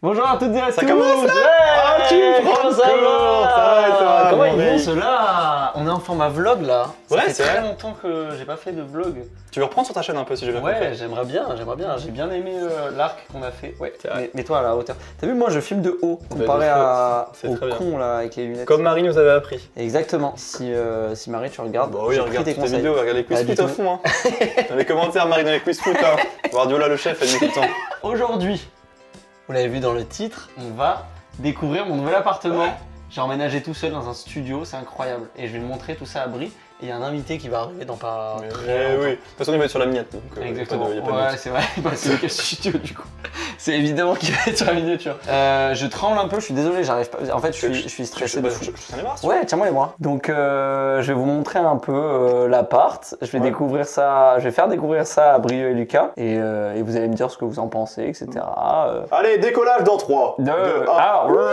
Bonjour à toutes et à tous. Ça commence là. Ah, tu me prends comment ça va. Comment ils mon vont mec. ceux-là? On est en format vlog là. Ça Ouais, fait c'est très vrai. longtemps que j'ai pas fait de vlog. Tu veux reprendre sur ta chaîne un peu si j'ai bien Ouais, compris. j'aimerais bien. J'ai bien aimé l'arc qu'on a fait. Ouais, C'est vrai. mets-toi à la hauteur. T'as vu, moi je filme de haut comparé c'est au très bien. con là avec les lunettes. Comme Marie nous avait appris. Exactement. Si Marie, tu regardes, Bah oui, j'ai regarde pris tes toutes tes conseils. vidéos, regarde les quiz Pas du foot à tout. fond. Hein. Dans les commentaires, Marie dans les quiz foot. Hein. Guardiola le chef, elle dit tout le temps. Aujourd'hui, vous l'avez vu dans le titre, on va découvrir mon nouvel appartement. Ouais. J'ai emménagé tout seul dans un studio, c'est incroyable. Et je vais montrer tout ça à Brie. Et il y a un invité qui va arriver dans pas très longtemps. Oui, de toute façon, il va être sur la miette. Donc, Exactement. y a pas de Ouais, doute. c'est vrai. Bah, c'est le studio du coup. C'est évidemment qu'il va être sur la miniature. Je tremble un peu, je suis désolé, j'arrive pas. En fait, je suis stressé de fou. Je tiens les bras. Ouais, tiens-moi les bras. Donc, je vais vous montrer un peu l'appart. Je vais découvrir ça. Je vais faire découvrir ça à Brio et Lucas. Et vous allez me dire ce que vous en pensez, etc. Allez, décollage dans 3, 2, 1. Ah, ouais.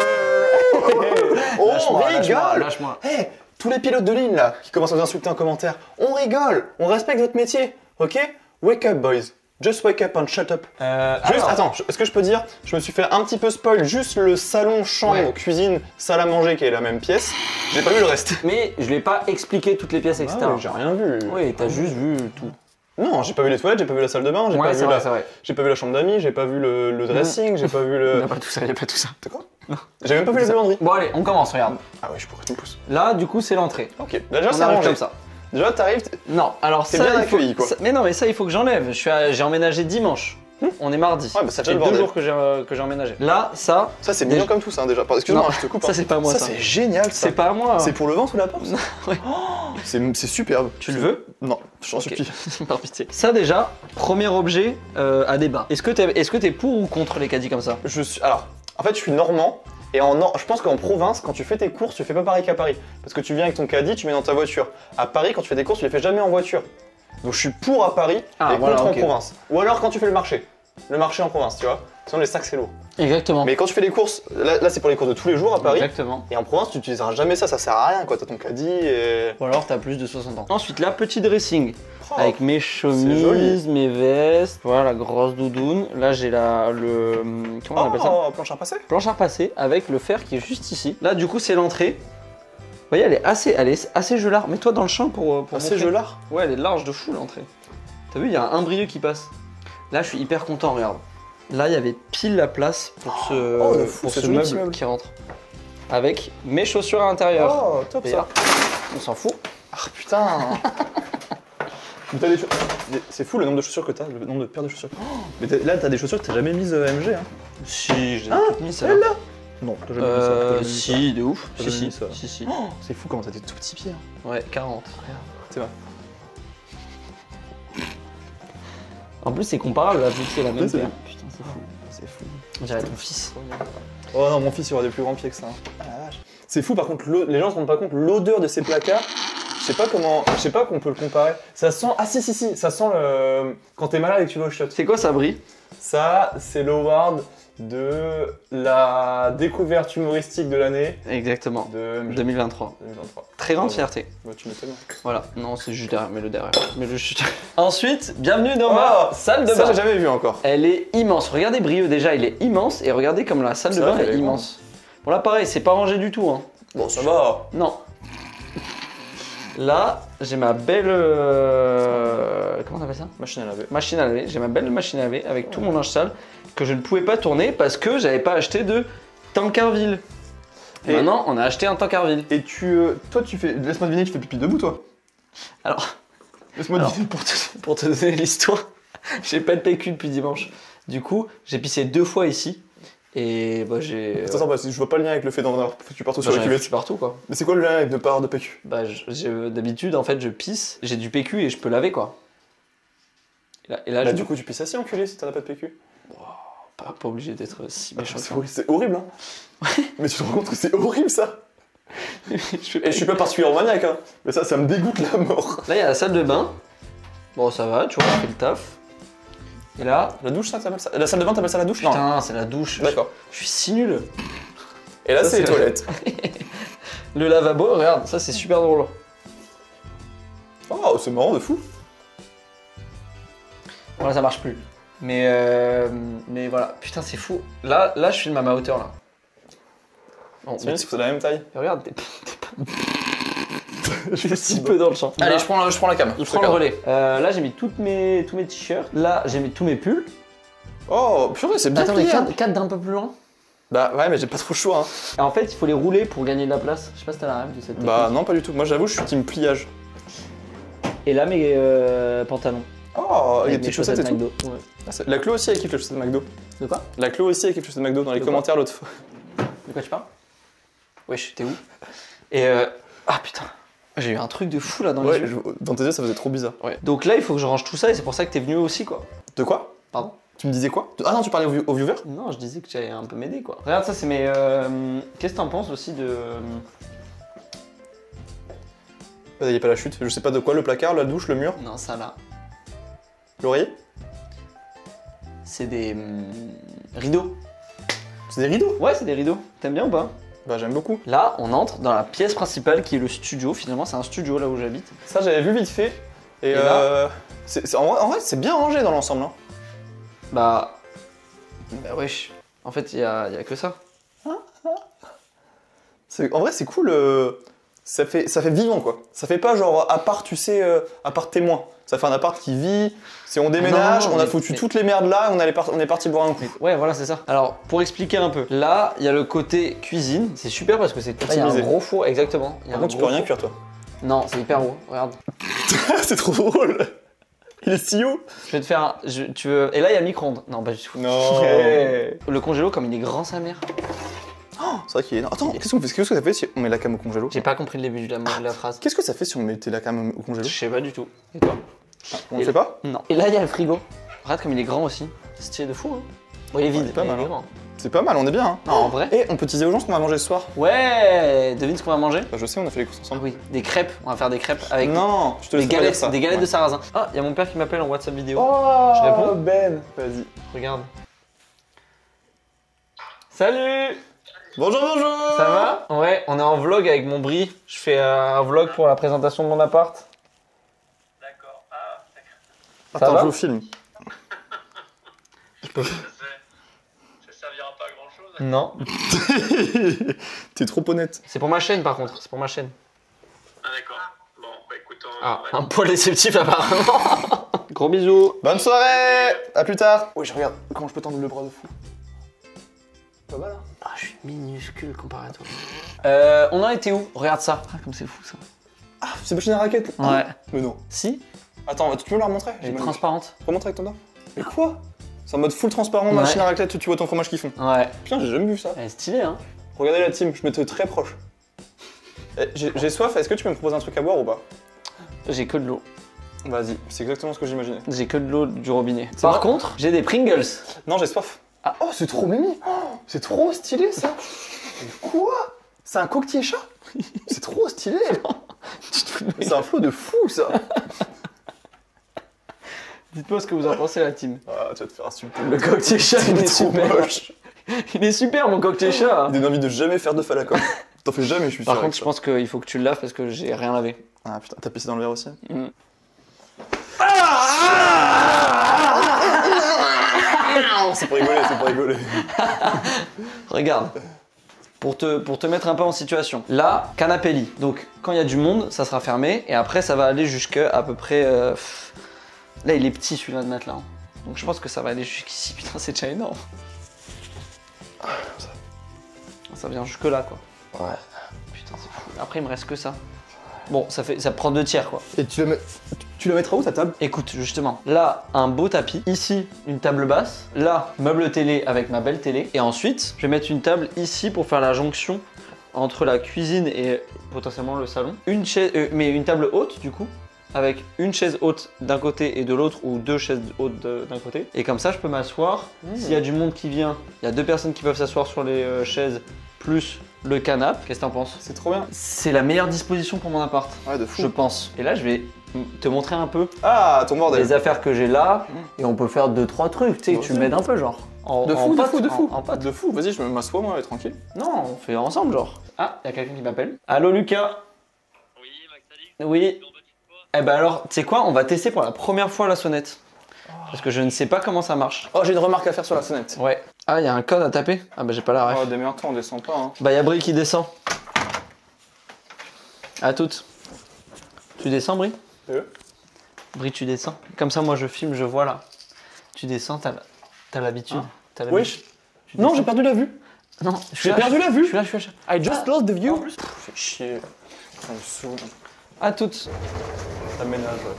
On Lâche-moi, rigole. lâche-moi. Hey, tous les pilotes de ligne là, qui commencent à nous insulter en commentaire, on rigole, on respecte votre métier, ok? Wake up boys, just wake up and shut up. Juste, alors, attends, est-ce que je peux dire, je me suis fait un petit peu spoil, juste le salon, chambre, Ouais. cuisine, salle à manger qui est la même pièce, j'ai pas vu le reste. Mais je l'ai pas expliqué toutes les pièces, etc. Ah, j'ai rien vu. Oui, t'as juste vu tout. Non, j'ai pas vu les toilettes, j'ai pas vu la salle de bain, Ouais, c'est vrai, c'est vrai. j'ai pas vu la chambre d'amis, j'ai pas vu le dressing, j'ai pas vu Il le... n'y a pas tout ça, il n'y a pas tout ça. C'est quoi? J'ai même pas vu les buanderies. Bon allez, on commence, regarde. Ah ouais, je pourrais, tu me pousses. Là, du coup, c'est l'entrée. Ok, déjà On c'est arrive rangé. comme ça. Déjà t'arrives, Non, alors T'es ça, bien il faut- accueilli, quoi. ça- mais non, mais ça, il faut que j'enlève. J'ai emménagé dimanche. On est mardi. Ouais, bah, ça fait fait le 2 bordel. jours que j'ai emménagé. Là, ça, ça c'est mignon Déjà- comme tout ça, hein, déjà. Excuse-moi, Non, je te coupe. ça hein. c'est pas moi. Ça Ça, c'est génial ça. c'est pas à moi. C'est pour le ventre ou la porte? Ouais. C'est superbe. Tu le veux? Non, je t'en Ok. supplie. Par pitié. Ça déjà, premier objet à débat. Est-ce que t'es pour ou contre les caddies comme ça? Alors, en fait, je suis normand. Et je pense qu'en province, quand tu fais tes courses, tu fais pas pareil qu'à Paris. Parce que tu viens avec ton caddie, tu mets dans ta voiture. À Paris, quand tu fais tes courses, tu les fais jamais en voiture. Donc je suis pour à Paris Ah, et voilà, contre ok. en province. Ou alors quand tu fais le marché. Le marché en province, tu vois. Sinon les sacs c'est lourd. Exactement. Mais quand tu fais les courses, là c'est pour les courses de tous les jours à Paris. Exactement. Et en province, tu utiliseras jamais ça sert à rien quoi. T'as ton caddie et. Ou alors t'as plus de 60 ans. Ensuite, là, petit dressing. Oh, Avec mes chemises, joli. mes vestes, voilà la grosse doudoune. Là j'ai comment on appelle ça? Planche à passer. Planche à repasser avec le fer qui est juste ici. Là du coup c'est l'entrée. Vous voyez elle est assez gelard. Mets-toi dans le champ pour Assez montrer. gelard. Ouais elle est large de fou l'entrée. T'as vu il y a un brieux qui passe. Là je suis hyper content regarde. Là il y avait pile la place pour de fou, pour c'est ce joli, meuble ce meuble. qui rentre. Avec mes chaussures à l'intérieur. Oh, top Et ça. hop, on s'en fout. Ah putain. Mais t'as c'est fou le nombre de chaussures que t'as, le nombre de paires de chaussures. Mais là t'as des chaussures que t'as jamais mises MG hein. Si j'ai toutes mis Celle-là. Non, t'as jamais mis ça. t'as jamais mis ça. Si de ouf. T'as Si jamais mis si. ça. Si si. Oh, c'est fou comment t'as des tout petits pieds. Hein. Ouais 40. C'est vrai. En plus c'est comparable là vu que c'est la même Ouais, c'est paire. vrai. Putain c'est fou. C'est fou. On dirait ton fils. Oh non, mon fils il aura des plus grands pieds que ça. hein. Ah la vache. C'est fou par contre, les gens se rendent pas compte, l'odeur de ces placards, je sais pas qu'on peut le comparer. Ça sent, ah si, ça sent le... quand t'es malade et que tu vas au shot. C'est quoi ça brille? Ça, c'est l'award de la découverte humoristique de l'année Exactement. de MG 2023. 2023. Très grande Bravo. fierté. Bah, tu m'étonnes. Voilà. Non, c'est juste derrière. Mets-le derrière. Mets-le juste derrière. Ensuite, bienvenue dans ma Oh, salle de Ça, bain. j'ai jamais vu encore. Elle est immense. Regardez Brieux déjà, il est immense. Et regardez comme la salle de C'est vrai bain qu'elle est est immense. Bon là pareil, c'est pas rangé du tout. Hein. Bon, ça va. Non. Là, j'ai ma belle... Comment on appelle ça? Machine à laver. Machine à laver. J'ai ma belle machine à laver avec tout mon linge sale que je ne pouvais pas tourner parce que j'avais pas acheté de Tankerville. Et- Maintenant, on a acheté un Tankerville. Et toi, tu fais. Laisse-moi deviner, tu fais pipi debout, toi. Alors, Laisse-moi Alors, deviner. pour te donner l'histoire, j'ai pas de PQ depuis dimanche. Du coup, j'ai pissé 2 fois ici. Et bah j'ai... Attends, bah, je vois pas le lien avec le fait d'en avoir foutu partout sur Bah, la j'en ai cuvette. foutu partout quoi. Mais c'est quoi le lien avec de pas avoir de PQ? Bah d'habitude en fait je pisse, j'ai du PQ et je peux laver quoi. Et là Bah, je du coup, tu pisses assis, enculé, si t'en as pas de PQ. pas obligé d'être si méchant. C'est horrible, hein. Mais tu te rends compte que c'est horrible, ça. Je fais- Et je suis pas particulièrement maniaque, hein. Mais ça me dégoûte la mort. Là il y a la salle de bain. Bon ça va, tu vois, on fait le taf. Et là, La douche, ça t'appelles ça? La salle de bain, t'appelles ça la douche? putain, c'est la douche. D'accord. Je suis si nul. Et là, Ça, c'est les c'est- toilettes. Le lavabo, regarde, ça c'est super drôle. Oh, c'est marrant de fou. Bon là ça marche plus. Mais voilà, putain, c'est fou. Là, je filme à ma hauteur là. Bon, C'est bien si vous avez la même taille. regarde, t'es pas. Je suis si peu dans le champ. Allez, je prends la cam. Je prends le relais. Là, j'ai mis tous mes t-shirts. Là, j'ai mis tous mes pulls. Oh, purée, c'est bien Attends, plié. mais 4 d'un peu plus loin. Bah ouais, mais j'ai pas trop le choix. Hein. Et en fait, il faut les rouler pour gagner de la place. Je sais pas si t'as la rêve de cette technique. Bah non, pas du tout. Moi, j'avoue, je suis team pliage. Et là, mes pantalons. Oh, les Avec petites mes chaussettes et tout. McDo. Ouais. Ah, la Chloé aussi a kiffé les chaussettes McDo. De quoi? La Chloé aussi a kiffé les chaussettes McDo dans les De quoi commentaires l'autre fois. De quoi tu parles? Wesh, t'es où? Et ah putain, j'ai eu un truc de fou là dans les Ouais, yeux. dans tes yeux, ça faisait trop bizarre. Ouais. Donc là, il faut que je range tout ça et c'est pour ça que t'es venu aussi quoi. De quoi? Pardon? Tu me disais quoi? Ah non, tu parlais aux viewers? Non, je disais que tu allais un peu m'aider quoi. Regarde ça, c'est mes. Qu'est-ce que t'en penses aussi de. Il y a pas la chute. Je sais pas de quoi, le placard, la douche, le mur, Non, ça là. l'oreiller? C'est des rideaux. C'est des rideaux? Ouais, c'est des rideaux. T'aimes bien ou pas? Bah j'aime beaucoup. Là, on entre dans la pièce principale qui est le studio. Finalement, c'est un studio là où j'habite. Ça, j'avais vu vite fait. Et là en vrai, c'est bien rangé dans l'ensemble. Hein. Bah wesh. En fait, il y a que ça. En vrai, c'est cool. Ça fait vivant, quoi. Ça fait pas genre appart, tu sais, appart témoin. Ça fait un appart qui vit. C'est on déménage, non, on a mais- foutu toutes les merdes là, on est parti boire un coup. Ouais, voilà, c'est ça. Alors, pour expliquer un peu, là, il y a le côté cuisine. C'est super parce que c'est il y a un Optimisé. gros four, exactement. Il y a Par un contre, tu peux gros rien four. cuire, toi. Non, c'est hyper haut. Regarde. C'est trop drôle. Il est si haut. Je vais te faire. Tu veux. Et là, il y a le micro-ondes. Non, pas du tout. Non. Ouais. Le congélo, comme il est grand, sa mère. C'est vrai qu'il est énorme. Attends, qu'est-ce que ça fait si on met la cam au congélo? J'ai pas compris le début de la phrase. Qu'est-ce que ça fait si on mettait la cam au congélo? Je sais pas du tout. Et toi? On le fait pas? Non. Et là, il y a le frigo. Regarde comme il est grand aussi. C'est stylé de fou, hein. Bon, il est vide, Ouais, pas mais mal, il est hein. grand. C'est pas mal, on est bien. Hein. Non, en vrai. Et on peut teaser aux gens ce qu'on va manger ce soir. Ouais. Devine ce qu'on va manger? Bah, je sais, on a fait les courses Ah ensemble. oui, des crêpes. On va faire des crêpes avec Non, je te laisse des pas dire ça. galettes Ouais. de sarrasin. Ah, il y a mon père qui m'appelle en WhatsApp vidéo. Oh, Je réponds Ben. Vas-y. Regarde. Salut! Bonjour, bonjour. Ça va? Ouais, on est en vlog avec mon Brie. Je fais un vlog pour la présentation de mon appart. D'accord. Ah, Ça Attends, va je vous filme. ça servira pas à grand chose. Non. T'es trop honnête. C'est pour ma chaîne par contre, c'est pour ma chaîne. Ah, d'accord. Bon, bah écoute, Ah, ouais. un poil déceptif apparemment. Gros bisous. Bonne soirée. À plus tard. Oui, je regarde. Comment je peux tendre le bras de fou? Pas mal, hein? Ah, je suis minuscule comparé à toi. On en était où? Regarde ça. Ah, comme c'est fou ça. Ah, c'est machine à raquette. Ouais. Mais non. Si? Attends, tu peux me la remontrer? Elle est transparente. Remontre avec ton doigt. Mais quoi? C'est en mode full transparent, Ouais. machine à raclette où tu vois ton fromage qui fond. Ouais. Putain, j'ai jamais vu ça. Elle est stylée, hein. Regardez la team, je me très proche. J'ai soif, est-ce que tu peux me proposer un truc à boire ou pas? J'ai que de l'eau. Vas-y, c'est exactement ce que j'imaginais. J'ai que de l'eau du robinet. C'est Par vrai contre, j'ai des Pringles. Non, j'ai soif. Ah, oh, c'est trop mimi. Oh, c'est trop stylé ça. Mais quoi? C'est un coquetier chat? C'est trop stylé. C'est un flow de fou ça. Dites-moi ce que vous en pensez la team. Ah, tu vas te faire insulter. Le coquetier chat, il est trop super. moche. Il est super mon coquetier chat. Il donne envie de jamais faire de falacom. T'en fais jamais, je suis sûr. Par avec contre, je ça. pense qu'il faut que tu le laves parce que j'ai rien lavé. Ah putain, t'as pissé dans le verre aussi? C'est pour rigoler, c'est pour rigoler. Regarde. Pour te mettre un peu en situation. Là, canapé lit. Donc, quand il y a du monde, ça sera fermé. Et après, ça va aller jusqu'à à peu près... Là, il est petit celui-là de matelas. Hein. Donc, je pense que ça va aller jusqu'ici. Putain, c'est déjà énorme. Ça vient jusque là, quoi. Ouais. Putain, c'est fou. Après, il me reste que ça. Bon, ça prend 2 tiers, quoi. Et tu la mettras où ta table? Écoute, justement, là, un beau tapis. Ici, une table basse. Là, meuble télé avec ma belle télé. Et ensuite, je vais mettre une table ici pour faire la jonction entre la cuisine et potentiellement le salon. Une chaise, mais une table haute, du coup. Avec une chaise haute d'un côté et de l'autre, ou 2 chaises hautes d'un côté. Et comme ça, je peux m'asseoir. S'il y a du monde qui vient, il y a 2 personnes qui peuvent s'asseoir sur les chaises, plus le canapé. Qu'est-ce que t'en penses? C'est trop bien. C'est la meilleure disposition pour mon appart, Ouais, de fou. je pense. Et là, je vais te montrer un peu Ah, ton bordel. les affaires que j'ai là. Et on peut faire 2-3 trucs, tu sais, Bon, tu c'est m'aides un peu, genre. De fou, de fou, de fou. En pote. De fou, vas-y, je m'assois moi, tranquille. Non, on fait ensemble, genre. Ah, il y a quelqu'un qui m'appelle. Allô, Lucas? Oui, Max, salut. Oui. Bon, bah, tu te vois. Eh ben alors, tu sais quoi, on va tester pour la première fois la sonnette. Parce que je ne sais pas comment ça marche. Oh, j'ai une remarque à faire sur la sonnette. Ouais. Ah, il y a un code à taper? Ah bah j'ai pas la ref. Oh, démerde-toi, on descend pas. Hein. Bah y'a Brie qui descend. À toutes. Tu descends, Brie? Brie, tu descends. Comme ça, moi je filme, je vois là. Tu descends, t'as l'habitude. T'as Oui. l'habitude. Tu Non, descends. j'ai perdu la vue. Non, J'ai perdu la vue. Je suis là. I just lost the view. Fais chier. Ça me saoule. À toutes. Ça ménage, ouais.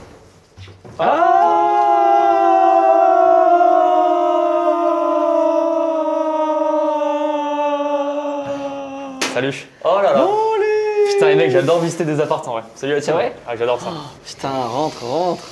Salut. Oh là là. Putain les mecs, j'adore visiter des apparts en vrai. Salut à C'est vrai? Ah, j'adore ça. Putain, rentre.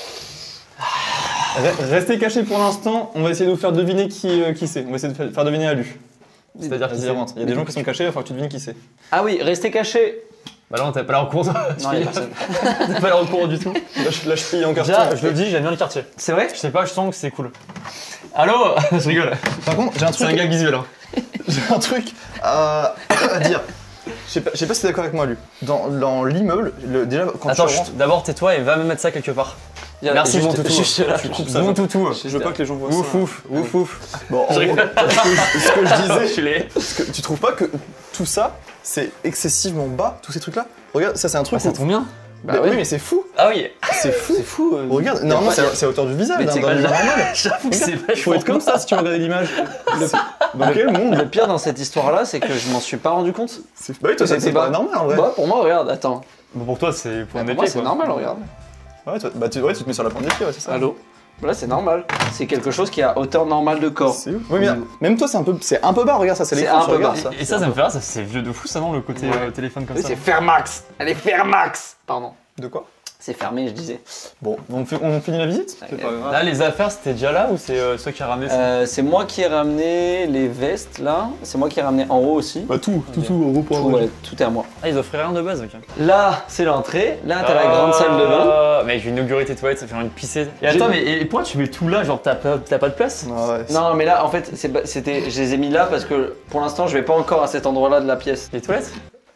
Restez cachés pour l'instant, on va essayer de vous faire deviner qui c'est. On va essayer de faire deviner à Lu. C'est-à-dire qui Vas-y. c'est rentre. Il y a des gens qui sont cachés, il va falloir que tu devines qui c'est. Ah oui, restez cachés. Bah là, t'as pas l'air au courant. Non, y'a personne. T'as pas l'air au courant du tout. Là, je pille en carton. Déjà, je le dis, j'aime bien le quartier. C'est vrai? Je sais pas, je sens que c'est cool. Allô? Je rigole. Par contre, j'ai un C'est un truc, gag visuel. Hein. j'ai un truc à dire. Je sais pas si t'es d'accord avec moi, Lu. Dans l'immeuble, déjà quand Attends, tu rentres, d'abord tais-toi et va me mettre ça quelque part. Merci mon toutou. Juste là. tu coupes ça. Mon toutou. Je veux pas que les gens voient Ouf ça. ouf, ouf ouf. Bon, en Je gros, rigole. ce que je disais, Je l'ai. tu trouves pas que tout ça, c'est excessivement bas, tous ces trucs-là? Regarde, ça c'est un truc. Ah, ça où- tombe bien. Bah Mais oui. oui, mais c'est fou. Ah oui. C'est fou. C'est fou. Regarde, normalement c'est à hauteur du visage, Mais d'un c'est d'un pas- humain normal. J'avoue que c'est Il faut vachement être comme ça si tu veux regarder l'image. Dans quel monde? Le pire dans cette histoire-là, c'est que je m'en suis pas rendu compte. Bah oui, toi, C'est c'est pas- pas normal en vrai. Bah, pour moi, regarde, attends. Bon, pour toi, c'est pour un Pour moi, épée c'est quoi. normal, regarde. Ouais, tu te mets sur la pointe des pieds, ouais, c'est ça. Allô? Là, c'est normal. C'est quelque chose qui a hauteur normale de corps. C'est ouf. Oui, mais même toi, c'est un peu bas, regarde ça, c'est C'est l'écran, un tu peu regardes bas. ça. Et ça me fait rire, ça c'est vieux de fou ça non, le côté Ouais. téléphone comme Oui, ça. c'est Fairmax. Elle est Fairmax. Pardon. De quoi? C'est fermé, je disais. Bon, on finit la visite? C'est pas grave. Là, les affaires, c'était déjà là ou c'est toi qui as ramené ça C'est moi qui ai ramené les vestes là. C'est moi qui ai ramené en haut aussi. Bah tout, en gros pour Ouais, tout est à moi. Ah, ils offraient rien de base, ok. Là, c'est l'entrée. Là, t'as la grande salle de bain. Mec, j'ai inauguré tes toilettes, ça fait envie de pisser. Et attends, mais et pourquoi tu mets tout là? Genre, t'as pas de place? Ah ouais, Non, mais là, en fait, c'était, je les ai mis là parce que pour l'instant, je vais pas encore à cet endroit-là de la pièce. Les toilettes?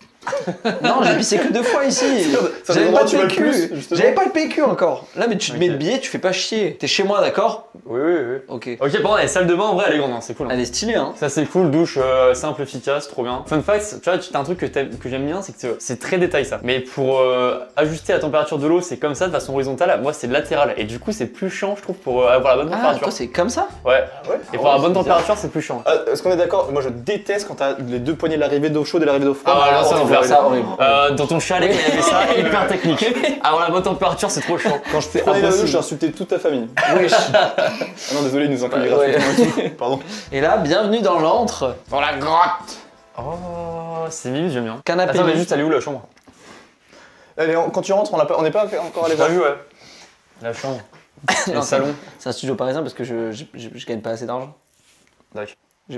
Non, j'ai pissé que 2 fois ici. Ça J'avais dépend pas où tu vas le le plus, PQ. justement. J'avais pas le PQ encore. Là, mais tu te mets Ok. le billet, tu fais pas chier. T'es chez moi, d'accord? Oui, oui, oui. Ok. Ok, par contre, la salle de bain en vrai, elle est grande, hein, c'est cool. Hein. Elle est stylée, hein. Ça c'est cool, douche simple, efficace, trop bien. Fun fact, tu vois, t'as un truc que j'aime bien, c'est que c'est très détail ça. Mais pour ajuster la température de l'eau, c'est comme ça, de façon horizontale. Moi, c'est latéral. Et du coup, c'est plus chiant, je trouve, pour avoir la bonne Ah, température. toi, c'est comme ça? Ouais. Ouais. Et pour la bonne température, c'est plus chiant. Est-ce qu'on est d'accord? Moi je déteste quand t'as les deux poignées de l'arrivée d'eau chaude et l'arrivée d'eau froide. Ah, là, ça, Oh, on va faire ça, horrible. Dans ton chalet, il y avait ça, hyper technique. Alors la bonne température, c'est trop chiant. Quand je prenais la douche, j'ai insulté toute ta famille. Wesh. Ah non, désolé, ils nous ont accueillis Ouais. gratuitement et tout. Pardon. Et là, bienvenue dans l'antre. Dans la grotte. Oh, c'est mimi, j'aime bien. Canapé. Attends, mais juste, elle est où la chambre? Allez, quand tu rentres, on n'est pas encore allé voir. vu, ouais. La chambre. Non, Le salon. C'est un studio parisien parce que je gagne pas assez d'argent. D'accord.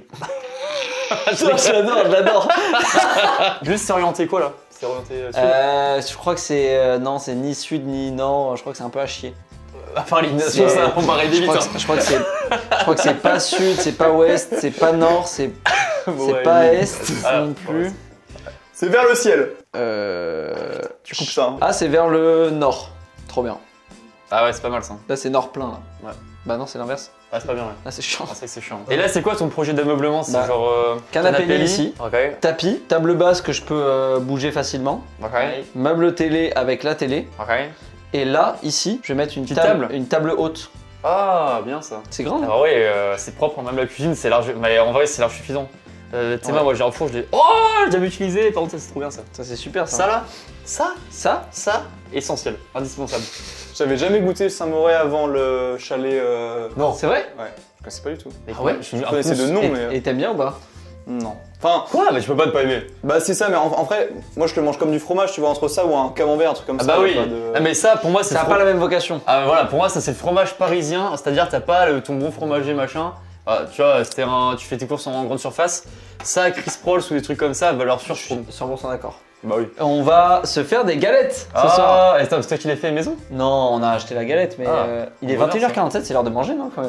Je l'adore. Juste, c'est orienté quoi là? C'est orienté sud. Je crois que c'est non, c'est ni sud ni nord. Je crois que c'est un peu à chier. À part l'élimination, C'est- ça, on paraît Je vite. crois que, je crois que c'est, je crois que c'est pas sud, c'est pas ouest, c'est pas nord, c'est Ouais, pas oui. est Ah, non plus. C'est vers le ciel. Tu coupes ça, hein. Ah, c'est vers le nord. Trop bien. Ah ouais, c'est pas mal ça. Là, c'est nord plein là. Ouais. Bah non, c'est l'inverse. Ah, c'est pas bien, ouais. Là, c'est chiant. Ah, c'est vrai que c'est chiant. Et là, c'est quoi ton projet d'ameublement? C'est Bah, genre. canapé lit lit ici. Ok. Tapis, table basse que je peux bouger facilement. Ok. Meuble télé avec la télé. Ok. Et là, ici, je vais mettre une Petite table, table. une table haute. Ah, bien ça. C'est grand. Alors, ouais, c'est propre, même la cuisine, c'est large. Mais en vrai, c'est large suffisant. Tu sais, Ouais. moi, j'ai un four, je l'ai. Oh, j'ai jamais utilisé. Par contre, ça, c'est trop bien ça. Ça, c'est super ça. Ça là, Ça ça, essentiel, indispensable. J'avais jamais goûté le Saint-Moret avant le chalet. Non. C'est vrai? Ouais, je connaissais pas du tout. Ah ouais, je Je connaissais de nom, mais. Et t'aimes bien ou pas? Non. Enfin, Quoi? Mais tu peux pas ne pas aimer. bah c'est ça, mais en vrai, moi je le mange comme du fromage, tu vois, entre ça ou un camembert, un truc comme Ah ça. bah y a oui. pas de- Ah, mais ça, pour moi, c'est Ça a pas la même vocation. Ah voilà, pour moi ça c'est le fromage parisien, c'est-à-dire t'as pas ton bon fromager machin. Ah, tu vois, tu fais tes courses en grande surface. Ça, Chris Prolls ou des trucs comme ça, valeur sûre, je trouve. 100% d'accord. Bah oui. On va se faire des galettes ce soir. Ah, et attends, c'est toi qui l'as fait maison? Non, on a acheté la galette, mais Ah, il est on va voir 21h47, c'est l'heure de manger, non, quand même?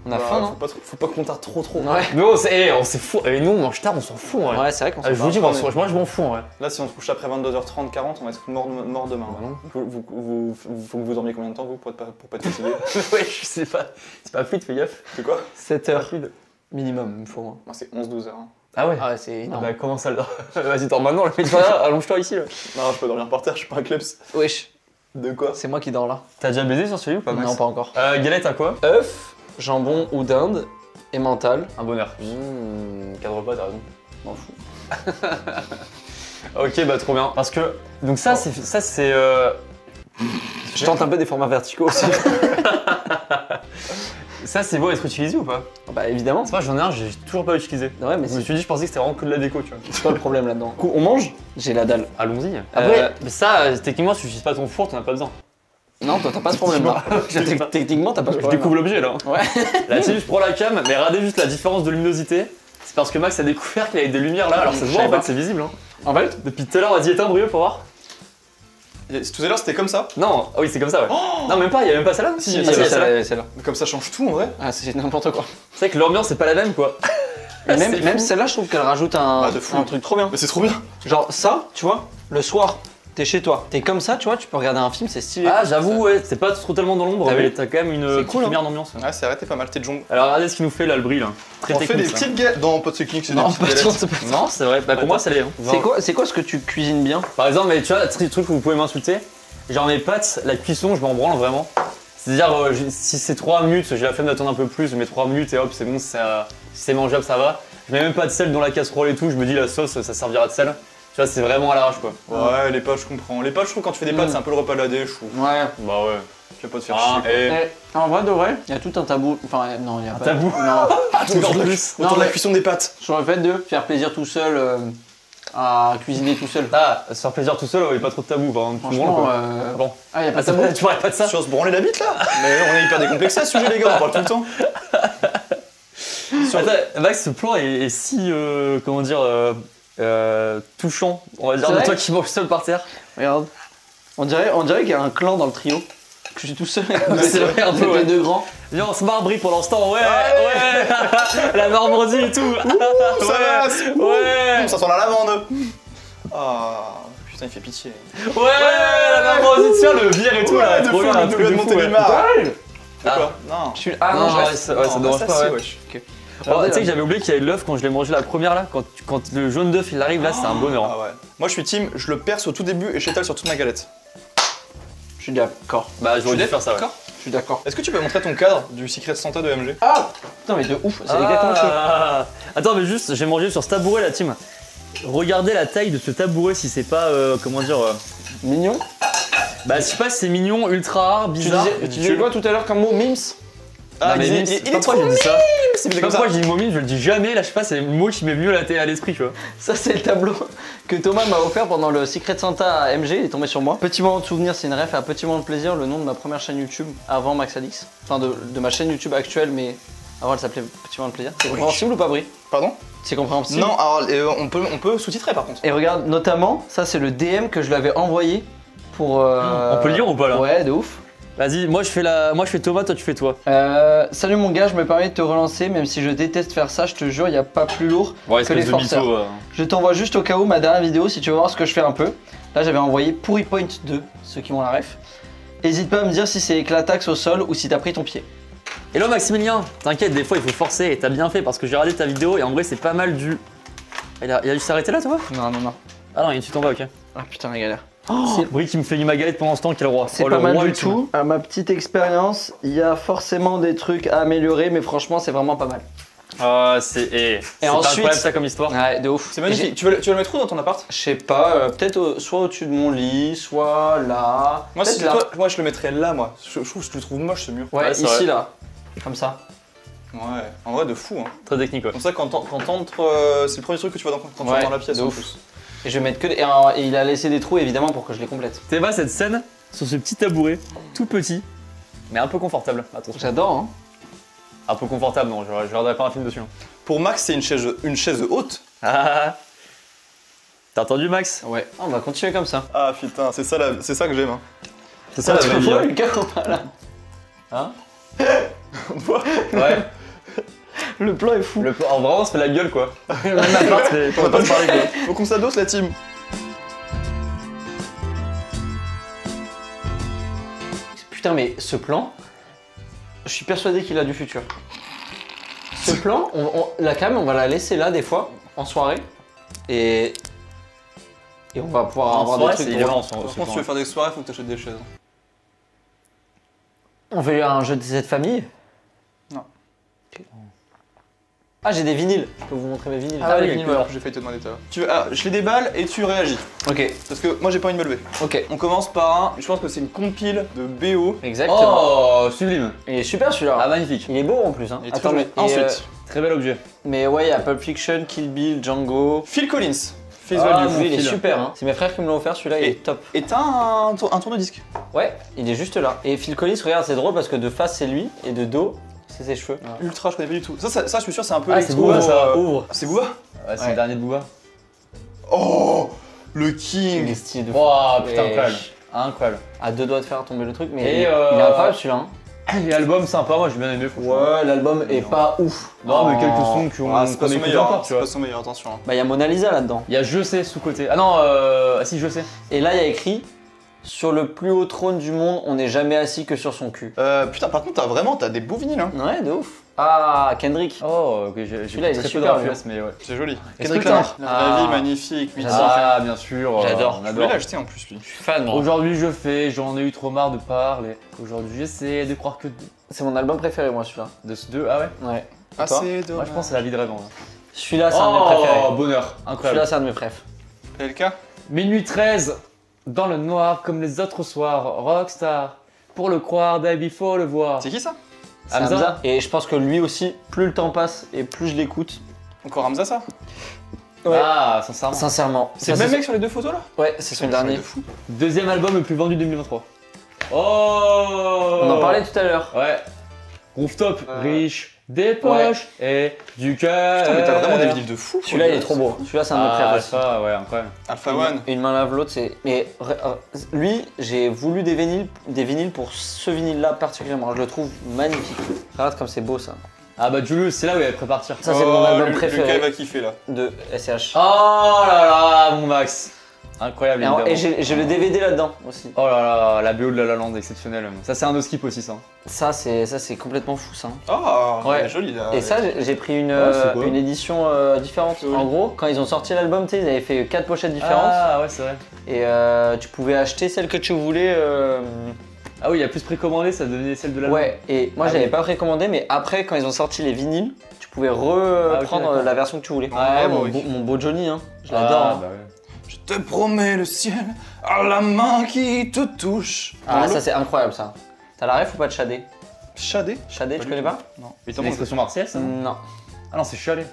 On a faim, non? Faut pas qu'on tarde trop. Ouais. Mais on s'est fou. Et nous, on mange tard, on s'en fout. Ouais. Ouais, c'est vrai qu'on Je vous dis, moi, je m'en fous. Ouais. Là, si on se couche après 22h30, 40, on va être mort demain. Bah non. Faut que vous dormiez combien de temps, vous, pour pas être fatigué? Ouais, je sais pas. C'est pas fluide, fais gaffe. C'est quoi? 7 heures. Minimum, il me faut. Moi, c'est 11-12 heures. Hein. Ah ouais. Ah ouais, c'est énorme. Bah, comment ça le. Vas-y, dors maintenant, le mec, allonge-toi ici. Là. Non, je peux dormir par terre, je suis pas un kleps. Wesh, De quoi? c'est moi qui dors là. T'as déjà baisé sur celui ou pas, Max? Non, pas encore. Galette à quoi? Œuf, jambon ou dinde et mental. Un bonheur. 4 repas, t'as raison. M'en fous. Ok, bah trop bien. Parce que. Donc, ça, c'est. Je tente un peu des formats verticaux aussi. Ça, c'est beau à être utilisé ou pas? Bah évidemment. C'est pas, j'en ai un, j'ai toujours pas utilisé. Ouais, mais Je me suis dit, je pensais que c'était vraiment que de la déco, tu vois. c'est pas le problème là-dedans. Du coup, on mange? J'ai la dalle. Allons-y. Après, mais ça, techniquement, si tu utilises pas ton four, t'en as pas besoin. Non, toi t'as pas ce problème là. Techniquement, t'as pas ce Je problème. découvre l'objet là. Ouais. Là, tu sais, je prends la cam, mais regardez juste la différence de luminosité. C'est parce que Max a découvert qu'il y avait des lumières là, alors ça se voit en fait, c'est visible. Hein. En fait, Depuis tout à l'heure, vas-y, éteins Brio pour voir. Tout à l'heure, c'était comme ça? Non, ah oui, c'est comme ça, ouais. Non, même pas, il y a même pas celle-là. Si, il y Ah, a si, celle-là. Mais comme ça change tout, en vrai. Ah, c'est n'importe quoi. C'est vrai que l'ambiance c'est pas la même quoi. Et C'est même fou. celle-là, je trouve qu'elle rajoute un de fou. truc trop bien. Mais c'est trop bien. Genre ça, tu vois, le soir, t'es chez toi. T'es comme ça, tu vois, tu peux regarder un film, c'est stylé. Ah, j'avoue, ouais, c'est pas totalement dans l'ombre, T'as mais vu t'as quand même une C'est petite cool, hein. lumière d'ambiance. Ouais, c'est vrai, t'es pas mal, t'es de jongle. Alors, regardez ce qu'il nous fait là, le bris là. Très On fait technique. des ça. petites galettes. Non, pas de technique, c'est des Non, petites pas galettes. trop, c'est pas ça. Non, c'est vrai, bah pour moi, ça l'est. Hein. C'est quoi ce que tu cuisines bien? Par exemple, mais tu vois, truc où vous pouvez m'insulter, genre mes pâtes, la cuisson, je m'en branle vraiment. C'est-à-dire, si c'est 3 minutes, j'ai la flemme d'attendre un peu plus, je mets 3 minutes et hop, c'est bon, si c'est mangeable, ça va. Je mets même pas de sel dans la casserole et tout, je me dis la sauce, ça servira de sel. Tu vois, c'est vraiment à l'arrache quoi. Ouais, les pâtes, je comprends. Les pâtes, je trouve, quand tu fais des pâtes, c'est un peu le repas de la dé, je trouve. Ouais. Bah ouais. Tu vas pas te faire Ah, chier. quoi. et. En vrai de vrai, il y a tout un tabou. Enfin, non, il y a pas. tabou Non. Autour de la- Non, autour de la mais- cuisson des pâtes. Sur le fait de faire plaisir tout seul, à cuisiner tout seul. Ah, se faire plaisir tout seul, ouais, pas trop de tabou, par exemple. Franchement, Bon. ah, y a pas Ah, de tabou. tu parles pas de ça? Sur se branler la bite là. Mais on est hyper décomplexé à ce sujet, les gars, on parle tout le temps. Attends, Max, ce plan est si, comment dire, touchant, on va dire, C'est de vrai toi qui manges seul par terre. Regarde. On dirait qu'il y a un clan dans le trio. Que je suis tout seul. C'est vrai, un peu, avec ouais. les deux grands. Viens, on se marre Brie pour l'instant, ouais, ouais, la Normandie et tout. Ça va, Ouais, ça sent la lavande. Ah, putain, il fait pitié. ouais, la Normandie, tiens, le bière et tout, là, de trop fou, bien, un le truc double de de fou, ouais. Montélimar. Ah. Quoi? Non. Ah non, je ouais, reste. ça Non, dérange ça, pas, si, ouais. wesh. Oh, tu sais que j'avais oublié qu'il y avait l'œuf quand je l'ai mangé la première là, quand le jaune d'œuf il arrive là, c'est un bonheur. Ah ouais. Moi, je suis team, je le perce au tout début et j'étale sur toute ma galette. Je suis d'accord. Bah, j'aurais dû Tu faire ça, ouais. d'accord? Je suis d'accord. Est-ce que tu peux montrer ton cadre du Secret Santa de MG? Ah putain, mais de ouf. C'est exactement ce Ah. Attends, mais juste, j'ai mangé sur ce tabouret, la team. Regardez la taille de ce tabouret si c'est pas, comment dire. Mignon. Bah, je sais pas si c'est mignon, ultra rare, Tu bizarre. disais quoi tout à l'heure comme mot? Mims? Ah, mais il mimes, est je sais pas trop pourquoi j'ai dit ça. C'est Je sais fait pas comme ça. pourquoi j'ai dit momine, je le dis jamais, là je sais pas, c'est le mot qui m'est venu à l'esprit, tu vois. Ça, c'est le tableau que Thomas m'a offert pendant le Secret Santa à MG. Il est tombé sur moi. Petit moment de souvenir, c'est une ref à Petit moment de plaisir, le nom de ma première chaîne YouTube avant Max Alix. Enfin, de ma chaîne YouTube actuelle, mais avant elle s'appelait Petit moment de plaisir. C'est compréhensible ou pas, Brie? Pardon? C'est compréhensible? Non, alors on peut sous-titrer par contre. Et regarde, notamment, ça c'est le DM que je lui avais envoyé pour. On peut le lire ou pas là? Ouais, de ouf. Vas-y, moi je fais Thomas, toi tu fais toi. Salut mon gars, je me permets de te relancer, même si je déteste faire ça, je te jure, il n'y a pas plus lourd Ouais, que les espèce de forceurs. mytho. Je t'envoie juste au cas où ma dernière vidéo si tu veux voir ce que je fais un peu. Là j'avais envoyé Pourri Point 2, ceux qui ont la ref. Hésite pas à me dire si c'est éclataxe au sol ou si t'as pris ton pied. Hello Maximilien, t'inquiète, des fois il faut forcer et t'as bien fait parce que j'ai regardé ta vidéo et en vrai c'est pas mal du. Il a dû s'arrêter là toi? Non, non, non. Ah non, il est tout en bas, ok. Ah putain la galère. Brie qui me fait ma galette pendant ce temps, quel roi. C'est Oh, pas le mal roi du ultime. tout. À ma petite expérience, il y a forcément des trucs à améliorer, mais franchement c'est vraiment pas mal. Ah, c'est pas ensuite- incroyable ça comme histoire. Ouais, de ouf. C'est magnifique. Tu veux le mettre où dans ton appart? Je sais pas, peut-être soit au-dessus de mon lit, soit là. Moi, peut-être si là. toi, moi je le mettrais là, moi. Je trouve que je le trouve moche ce mur. Ouais, Ouais, c'est ici vrai. là. Comme ça. Ouais, en vrai de fou. Hein. Très technique, ouais. Comme ça, quand t'entres, c'est le premier truc que tu vois quand tu Ouais, rentres dans la pièce. de en ouf. plus. Et je vais mettre que. Et il a laissé des trous évidemment pour que je les complète. T'es pas cette scène sur ce petit tabouret, tout petit, mais un peu confortable. Attention. J'adore, hein. Un peu confortable, non, je regarderai pas un film dessus. hein. Pour Max, c'est une chaise haute. Ah. T'as entendu Max? Ouais. On va continuer comme ça. Ah putain, c'est ça que j'aime. Hein. C'est ça la Tu vraie vie. vois hein. Lucas ou pas là? Hein? On voit. Ouais. Le plan est fou. Oh, vraiment, on se fait la gueule quoi. Même l'appart, on va pas se parler quoi. Faut qu'on s'adosse la team. Putain, mais ce plan, je suis persuadé qu'il a du futur. Ce plan, la cam, on va la laisser là des fois, en soirée. Et on va pouvoir avoir des trucs. Par contre, si tu veux faire des soirées, faut que t'achètes des chaises. On fait un jeu de cette famille? Non. Ah, j'ai des vinyles. Je peux vous montrer mes vinyles. Ah les oui, vinyles, voilà. voilà. J'ai failli te demander tout à l'heure. Je les déballe et tu réagis. Ok, Parce que moi j'ai pas envie de me lever. ok. On commence par un, je pense que c'est une compile de BO. Exactement. Oh, sublime. Il est super celui-là. Ah, magnifique. Il est beau en plus. Hein. Il est très Attends, joli. mais Ensuite, Très bel objet. mais ouais, il y a Pulp Fiction, Kill Bill, Django. Phil Collins. Face Ah, Value. mon Lui, il est Phil. super. Hein. C'est mes frères qui me l'ont offert. Celui-là, il Et- est top. Et t'as un tourne-disque. Ouais, il est juste là. Et Phil Collins, regarde, c'est drôle parce que de face c'est lui et de dos c'est ses cheveux. Ultra, je connais pas du tout. Ça, je suis sûr, c'est un peu Ah, l'électro, c'est Booba, ça. Ouvre. C'est Booba. Ouais, c'est Ouais. le dernier de Booba. Oh, le Il King. est stylé de fou. Oh putain, Et- incroyable. Incroyable. À deux doigts de faire tomber le truc, mais Et, il est incroyable celui-là. Hein. Et album sympa, moi j'ai bien aimé franchement. Ouais, l'album est pas ouf. Non, mais Oh. quelques sons qu'on Ah, c'est pas qu'on son écoute meilleur. encore, hein. tu C'est vois. pas son meilleur, attention. hein. Bah, il y a Mona Lisa là-dedans. Il y a Je sais sous-côté. Ah non, ah si, Je sais. Et là, il y a écrit sur le plus haut trône du monde, on n'est jamais assis que sur son cul. Putain, par contre, t'as des beaux vinyles. Hein. Ouais, de ouf. Ah, Kendrick. Oh, ok, j'ai Celui-là, il est très peu super, de RPS, mais ouais. C'est joli. Est-ce Kendrick que t'as- Lamar. La vraie Ah. vie, magnifique. J'adore. Ah, bien sûr. J'adore. On Je voulais adore. l'acheter en plus, lui. Je suis fan, moi. Aujourd'hui je fais, j'en ai eu trop marre de parler. Aujourd'hui j'essaie de croire que C'est mon album préféré, moi, celui-là. de ce deux. Ah ouais. Ouais. Ah, toi c'est Moi dommage. je pense que c'est la vie de rêve en vrai. Celui-là, c'est un de mes préférés. Oh, bonheur, Celui-là, incroyable. c'est un de mes préfs. PLK. Minuit 13, dans le noir comme les autres soirs, rockstar. Pour le croire, Dave, il faut le voir. C'est qui ça? C'est Hamza. Hamza. Et je pense que lui aussi, plus le temps passe et plus je l'écoute. Encore Hamza, ça? Ouais. Ah, sincèrement. Sincèrement. C'est le Ça, même mec sur les deux photos là? Ouais, c'est son dernier. De fou. Deuxième album le plus vendu de 2023. Oh. On en parlait tout à l'heure. Ouais. Rooftop, riche, des poches et du cœur. Putain, mais t'as vraiment des vinyles de fou. Celui-là, il est trop beau. Celui-là, c'est un de mes Ah, préfs aussi. ça, ouais, incroyable. Alpha One. Une main lave l'autre, c'est. Mais lui, j'ai voulu des vinyles pour ce vinyle-là particulièrement. Je le trouve magnifique. Regarde comme c'est beau ça. Ah bah Julius, c'est là où il avait prêt à partir. Ça, c'est mon album Lucas, préféré il va kiffer là. de SCH. Oh là là, mon Max. Incroyable, Et évidemment. j'ai le DVD là-dedans aussi. Oh là là, la BO de La La Land, exceptionnelle. Ça, c'est un no-skip aussi, ça. Ça, c'est complètement fou ça. Oh, Ouais. il est joli là. Et ça, j'ai pris une, c'est beau. une édition différente. C'est joli. En gros, quand ils ont sorti l'album, tu sais, ils avaient fait 4 pochettes différentes. Ah ouais, c'est vrai. Et tu pouvais acheter celle que tu voulais. Ah oui, il y a plus précommandé, ça devenait celle de la Ouais, et moi Ah j'avais oui. pas précommandé, mais après, quand ils ont sorti les vinyles, tu pouvais ok, reprendre d'accord. la version que tu voulais. Ouais, mon, oui. mon beau Johnny, hein. Je Ah, l'adore. hein. bah ouais. Je te promets le ciel à la main qui te touche. Ah, ça c'est incroyable ça. T'as la ref ou pas de Shadé? Shadé. Shadé, Pas tu du connais tout. pas? Non. C'est une expression marseillaise, ça non Non. Ah non, c'est chalet.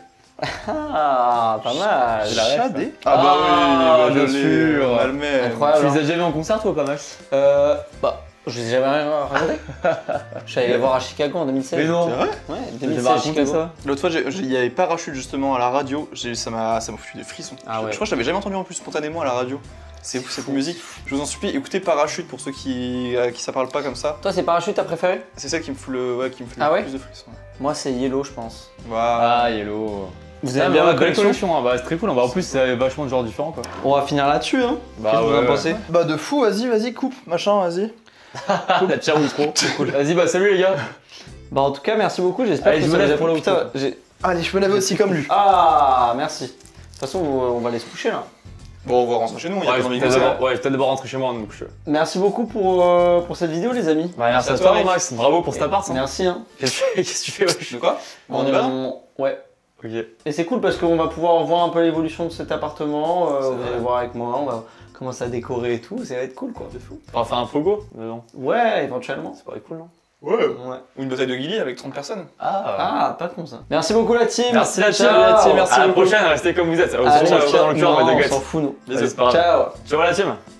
Ah, pas mal. C'est la ref. Shadé. Ah, Ah bah oui, bien je l'ai, sûr. Malmès. Incroyable. Tu les hein. as déjà vus en concert, toi, pas mal Bah, je les ai jamais regardé. Je suis allé les voir à Chicago en 2016. Mais non. C'est vrai? Ouais, Tu m'as 2016 raconté Chicago. ça L'autre fois, il y avait Parachute justement à la radio. Ça m'a foutu des frissons. Ah ouais. Je crois que je l'avais jamais entendu en plus spontanément à la radio. C'est ouf cette musique. Je vous en supplie, écoutez Parachute pour ceux qui ça parle pas comme ça. Toi, c'est Parachute ta préférée? C'est celle qui me fout Ah le ouais plus de frissons. Moi, c'est Yellow, je pense. Waouh. Ah, Yellow. Vous Ah, avez mais bien ouais, la belle collection? hein. Bah, c'est très cool. En plus, c'est vachement de genres différents, quoi. On va finir là-dessus, hein. Bah, Qu'est-ce que vous en ouais. pensez? Bah de fou, vas-y, coupe, machin, vas-y. La tire ou trop. C'est cool. Vas-y, bah, salut les gars. Bah, en tout cas, merci beaucoup. J'espère Allez, que je ça me vous a lève pour plu. le Putain, coup. Allez, je peux laver aussi comme lui. Ah, merci. De toute façon, on va aller se coucher là. Bon, on va rentrer chez nous, il y a Ouais, pas je envie vais de peut-être d'abord rentrer chez moi, donc je. Merci beaucoup pour cette vidéo, les amis. Bah, merci à à toi, toi, mec. Max. Bravo pour cet appart. hein. Merci. Hein. Qu'est-ce que tu fais, wesh? De quoi On est là Ouais. Ok. Et c'est cool parce qu'on va pouvoir voir un peu l'évolution de cet appartement. C'est Vous vrai. allez voir avec moi, on va commencer à décorer et tout. Ça va être cool, quoi. C'est fou. On va faire un pogo dedans. Ouais, éventuellement. Ça paraît cool, non? Ouais. Ouais. Ou une bataille de Guilly avec 30 personnes. Ah, pas con ça. Merci beaucoup, la team. Merci la team, Ciao. merci. À la prochaine, restez comme vous êtes. Allez, Ciao, dans le cœur, non, mais on t'inquiète. s'en fout, nous. Bisous, c'est pas grave. Ciao. Ciao la team.